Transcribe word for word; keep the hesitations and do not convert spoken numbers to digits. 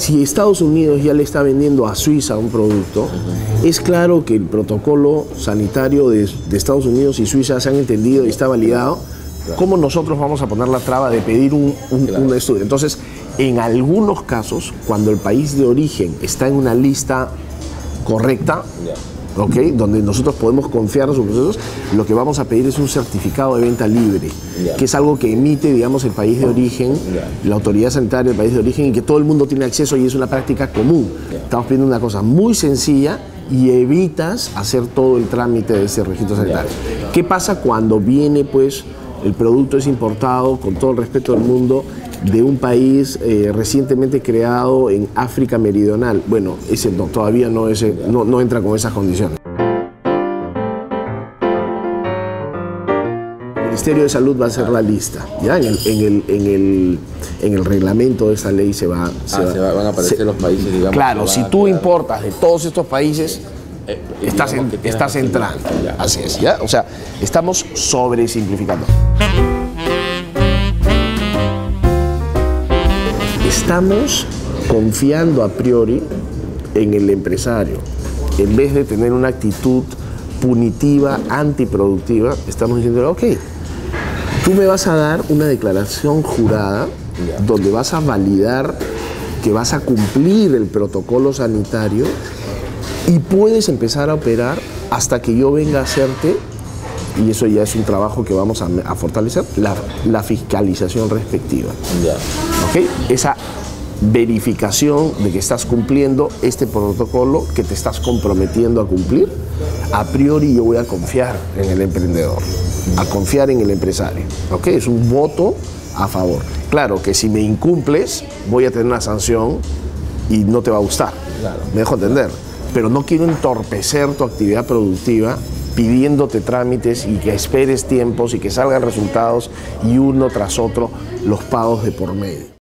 si Estados Unidos ya le está vendiendo a Suiza un producto, uh-huh. es claro que el protocolo sanitario de, de Estados Unidos y Suiza se han entendido y está validado. Claro. ¿Cómo nosotros vamos a poner la traba de pedir un, un, claro. un estudio? Entonces, en algunos casos, cuando el país de origen está en una lista correcta, yeah. ¿okay? Donde nosotros podemos confiar en sus procesos, lo que vamos a pedir es un certificado de venta libre, yeah. que es algo que emite, digamos, el país de origen, yeah. la autoridad sanitaria del país de origen, y que todo el mundo tiene acceso y es una práctica común. Yeah. Estamos pidiendo una cosa muy sencilla y evitas hacer todo el trámite de ese registro sanitario. Yeah. ¿Qué pasa cuando viene, pues, el producto es importado, con todo el respeto del mundo, de un país eh, recientemente creado en África Meridional? Bueno, ese no, todavía no, ese, no, no entra con esas condiciones. El Ministerio de Salud va a hacer la lista, ¿ya? En el, en el, en el, en el reglamento de esa ley se va... Se ah, va, se va, van a aparecer se, los países, digamos. Claro, si tú importas de todos estos países, eh, estás, en, que estás entrando. Ya. Así es, ¿ya? O sea, estamos sobresimplificando. Estamos confiando a priori en el empresario. En vez de tener una actitud punitiva, antiproductiva, estamos diciendo, ok, tú me vas a dar una declaración jurada donde vas a validar que vas a cumplir el protocolo sanitario y puedes empezar a operar hasta que yo venga a hacerte, y eso ya es un trabajo que vamos a, a fortalecer, la, la fiscalización respectiva. Yeah. ¿Okay? Esa verificación de que estás cumpliendo este protocolo que te estás comprometiendo a cumplir. A priori yo voy a confiar en el emprendedor, a confiar en el empresario. ¿Okay? Es un voto a favor. Claro que si me incumples voy a tener una sanción y no te va a gustar. Claro. ¿Me dejo entender? Pero no quiero entorpecer tu actividad productiva pidiéndote trámites y que esperes tiempos y que salgan resultados y uno tras otro los pagos de por medio.